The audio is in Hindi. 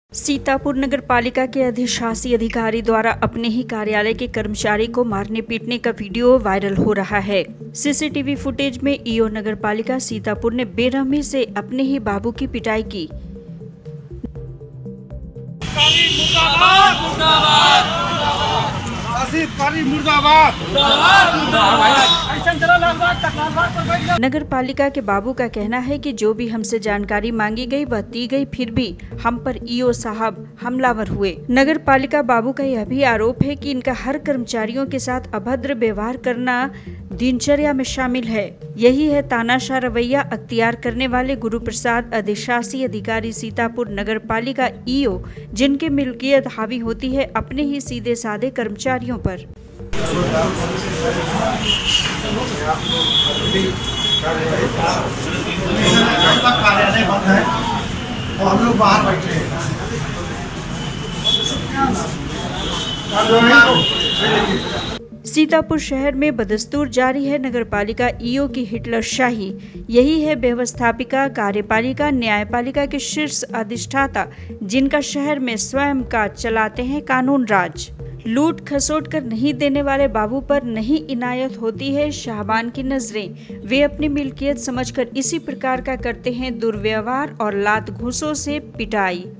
सीतापुर नगर पालिका के अधिशासी अधिकारी द्वारा अपने ही कार्यालय के कर्मचारी को मारने पीटने का वीडियो वायरल हो रहा है। सीसीटीवी फुटेज में ईओ नगर पालिका सीतापुर ने बेरहमी से अपने ही बाबू की पिटाई की। नगर पालिका के बाबू का कहना है कि जो भी हमसे जानकारी मांगी गई वह दी गई, फिर भी हम पर ईओ साहब हमलावर हुए। नगर पालिका बाबू का यह भी आरोप है कि इनका हर कर्मचारियों के साथ अभद्र व्यवहार करना दिनचर्या में शामिल है। यही है तानाशाह रवैया अख्तियार करने वाले गुरु प्रसाद अधिशासी अधिकारी सीतापुर नगर पालिका ईओ, जिनके मिल्कियत हावी होती है अपने ही सीधे साधे कर्मचारियों पर। कार्यालय बंद है और हम लोग बाहर बैठे हैं। सीतापुर शहर में बदस्तूर जारी है नगर पालिका ईओ की हिटलर शाही। यही है व्यवस्थापिका, कार्यपालिका, न्यायपालिका के शीर्ष अधिष्ठाता, जिनका शहर में स्वयं का चलाते हैं कानून राज। लूट खसोट कर नहीं देने वाले बाबू पर नहीं इनायत होती है शाहबान की नजरें। वे अपनी मिल्कियत समझकर इसी प्रकार का करते हैं दुर्व्यवहार और लात घूसों से पिटाई।